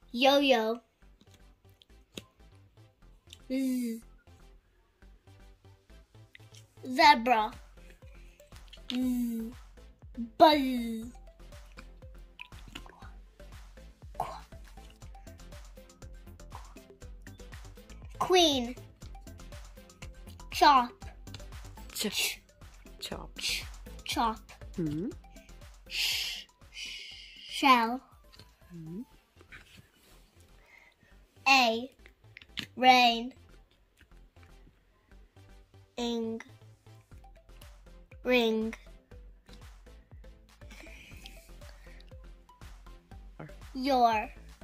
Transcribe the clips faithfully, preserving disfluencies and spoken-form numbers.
Yo-yo. Z. Zebra. Z. Buzz. Queen. Chop. Ch. Chop. Ch. Chop. Hmm. Sh. Shell. Hmm. A. Rain. Ing. Ring. Your.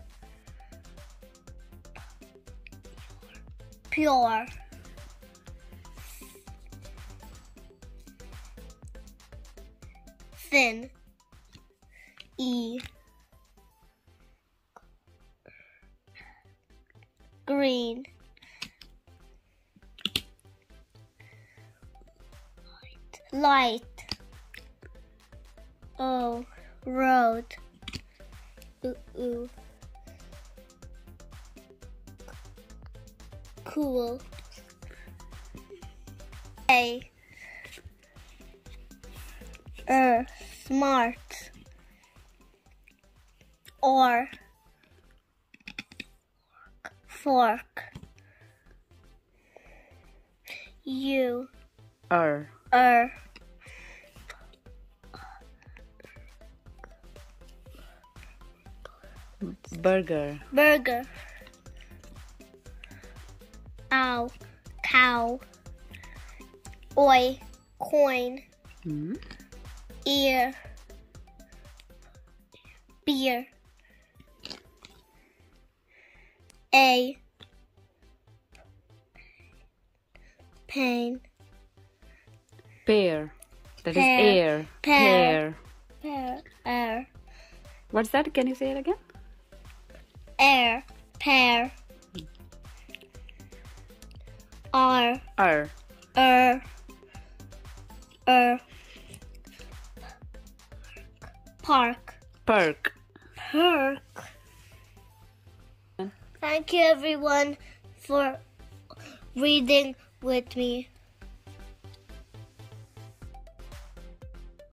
Pure. Thin. E. Green. Light. O. Road. Ooh, ooh. Cool. A. Er. Smart. Or. Fork. U. Er. Er. Burger. Burger. Ow. Cow. Oi. Coin. Hmm. Ear. Beer. A. Pain. Pear. That is Pear. air. Pear. Pear. Pear. Air. What's that? Can you say it again? Air. Pear. R. Er. Er. Er. Park. Perk. Perk. Thank you everyone for reading with me.